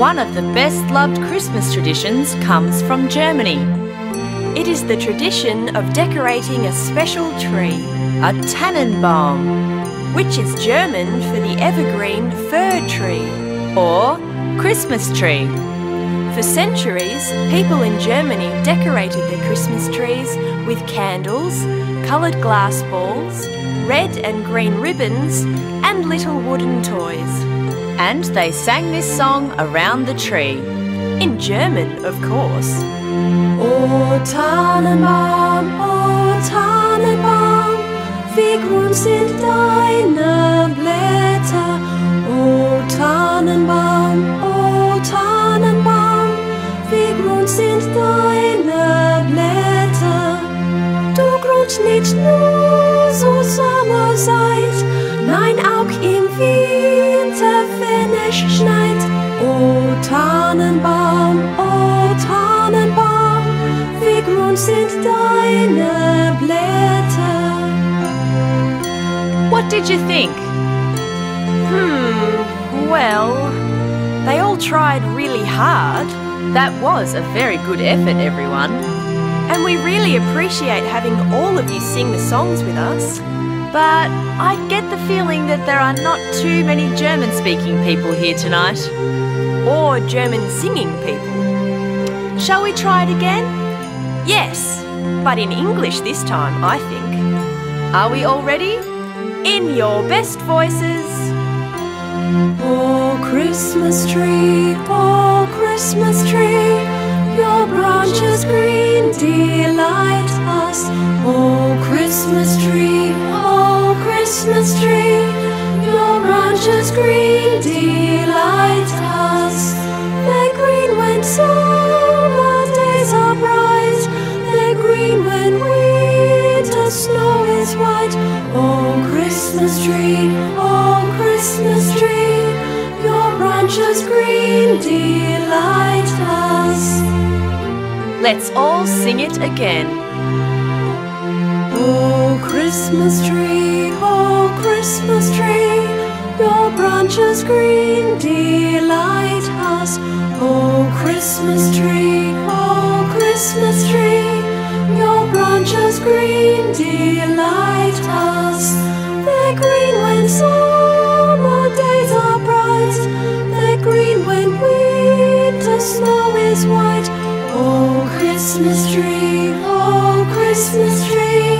One of the best-loved Christmas traditions comes from Germany. It is the tradition of decorating a special tree, A Tannenbaum, which is German for the evergreen fir tree, or Christmas tree. For centuries, people in Germany decorated their Christmas trees with candles, coloured glass balls, red and green ribbons, and little wooden toys. And they sang this song around the tree. In German, of course. O Tannenbaum, wie grün sind deine Blätter. O Tannenbaum, wie grün sind deine Blätter. Du grünst nicht nur so Sommerzeit, nein auch im Winter, wenn es schneit. O Tannenbaum, wie grün sind deine Blätter. What did you think? Well, they all tried really hard. That was a very good effort, everyone. And we really appreciate having all of you sing the songs with us. But I get the feeling that there are not too many German-speaking people here tonight. Or German-singing people. Shall we try it again? Yes, but in English this time, I think. Are we all ready? In your best voices. Oh Christmas tree, your branches green delight us. Oh Christmas tree, your branches green delight us. They're green when summer days are bright, they're green when winter snow is white. Oh Christmas tree, your branches green delight us. Let's all sing it again. Oh Christmas tree, your branches green delight us. Oh Christmas tree, your branches green delight us. They're green when summer days are bright, they're green when winter snow is white. Oh Christmas tree,